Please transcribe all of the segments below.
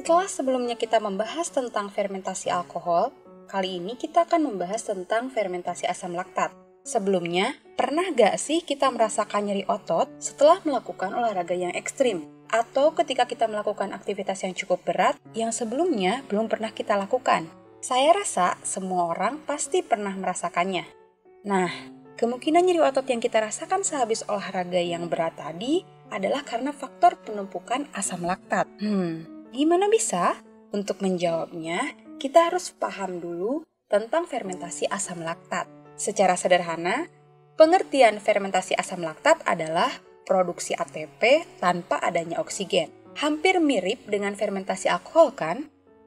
Setelah sebelumnya kita membahas tentang fermentasi alkohol, kali ini kita akan membahas tentang fermentasi asam laktat. Sebelumnya, pernah gak sih kita merasakan nyeri otot setelah melakukan olahraga yang ekstrim? Atau ketika kita melakukan aktivitas yang cukup berat yang sebelumnya belum pernah kita lakukan? Saya rasa semua orang pasti pernah merasakannya. Nah, kemungkinan nyeri otot yang kita rasakan sehabis olahraga yang berat tadi adalah karena faktor penumpukan asam laktat. Gimana bisa? Untuk menjawabnya, kita harus paham dulu tentang fermentasi asam laktat. Secara sederhana, pengertian fermentasi asam laktat adalah produksi ATP tanpa adanya oksigen. Hampir mirip dengan fermentasi alkohol kan?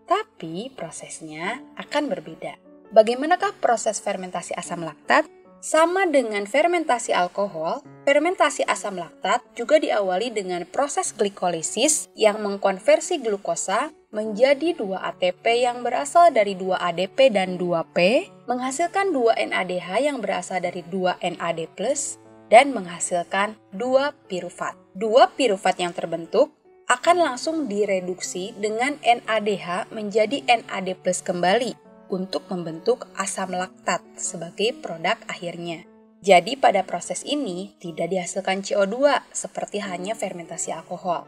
Tapi prosesnya akan berbeda. Bagaimanakah proses fermentasi asam laktat? Sama dengan fermentasi alkohol, fermentasi asam laktat juga diawali dengan proses glikolisis yang mengkonversi glukosa menjadi 2 ATP yang berasal dari 2 ADP dan 2P, menghasilkan 2 NADH yang berasal dari 2 NAD+, dan menghasilkan 2 pirufat. 2 pirufat yang terbentuk akan langsung direduksi dengan NADH menjadi NAD+ kembali untuk membentuk asam laktat sebagai produk akhirnya. Jadi pada proses ini tidak dihasilkan CO2 seperti hanya fermentasi alkohol.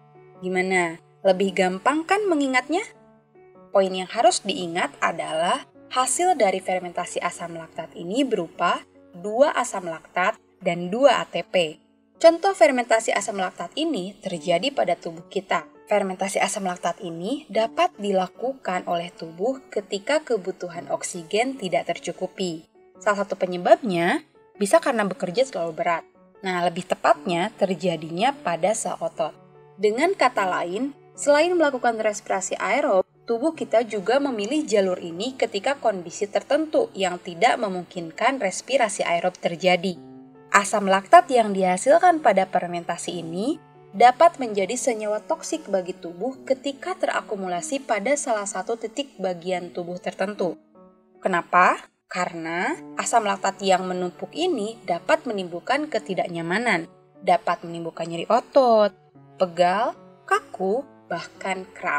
Gimana? Lebih gampang kan mengingatnya? Poin yang harus diingat adalah hasil dari fermentasi asam laktat ini berupa 2 asam laktat dan 2 ATP. Contoh fermentasi asam laktat ini terjadi pada tubuh kita. Fermentasi asam laktat ini dapat dilakukan oleh tubuh ketika kebutuhan oksigen tidak tercukupi. Salah satu penyebabnya bisa karena bekerja terlalu berat. Nah, lebih tepatnya terjadinya pada sel otot. Dengan kata lain, selain melakukan respirasi aerob, tubuh kita juga memilih jalur ini ketika kondisi tertentu yang tidak memungkinkan respirasi aerob terjadi. Asam laktat yang dihasilkan pada fermentasi ini dapat menjadi senyawa toksik bagi tubuh ketika terakumulasi pada salah satu titik bagian tubuh tertentu. Kenapa? Karena asam laktat yang menumpuk ini dapat menimbulkan ketidaknyamanan, dapat menimbulkan nyeri otot, pegal, kaku, bahkan kram.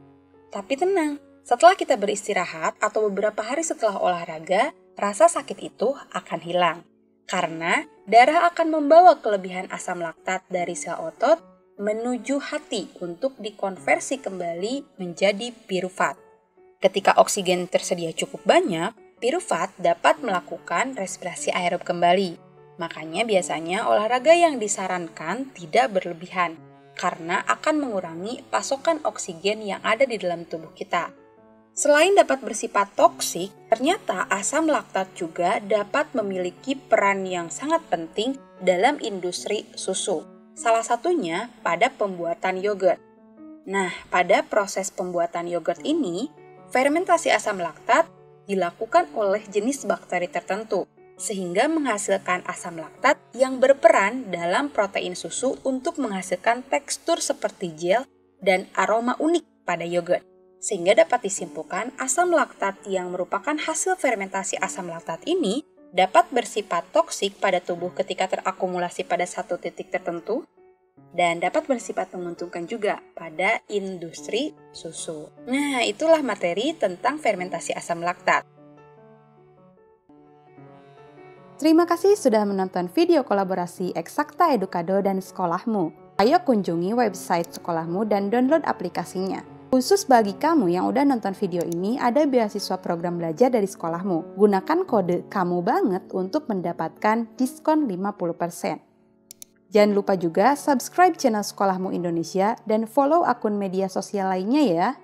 Tapi tenang, setelah kita beristirahat atau beberapa hari setelah olahraga, rasa sakit itu akan hilang. Karena darah akan membawa kelebihan asam laktat dari sel otot menuju hati untuk dikonversi kembali menjadi pirufat. Ketika oksigen tersedia cukup banyak, pirufat dapat melakukan respirasi aerob kembali. Makanya biasanya olahraga yang disarankan tidak berlebihan, karena akan mengurangi pasokan oksigen yang ada di dalam tubuh kita. Selain dapat bersifat toksik, ternyata asam laktat juga dapat memiliki peran yang sangat penting dalam industri susu. Salah satunya pada pembuatan yogurt. Nah, pada proses pembuatan yogurt ini, fermentasi asam laktat dilakukan oleh jenis bakteri tertentu, sehingga menghasilkan asam laktat yang berperan dalam protein susu untuk menghasilkan tekstur seperti gel dan aroma unik pada yogurt. Sehingga dapat disimpulkan asam laktat yang merupakan hasil fermentasi asam laktat ini dapat bersifat toksik pada tubuh ketika terakumulasi pada satu titik tertentu dan dapat bersifat menguntungkan juga pada industri susu. Nah, itulah materi tentang fermentasi asam laktat. Terima kasih sudah menonton video kolaborasi Eksakta Edukado dan Sekolahmu. Ayo kunjungi website sekolahmu dan download aplikasinya. Khusus bagi kamu yang udah nonton video ini, ada beasiswa program belajar dari sekolahmu. Gunakan kode kamu banget untuk mendapatkan diskon 50%. Jangan lupa juga subscribe channel Sekolahmu Indonesia dan follow akun media sosial lainnya ya.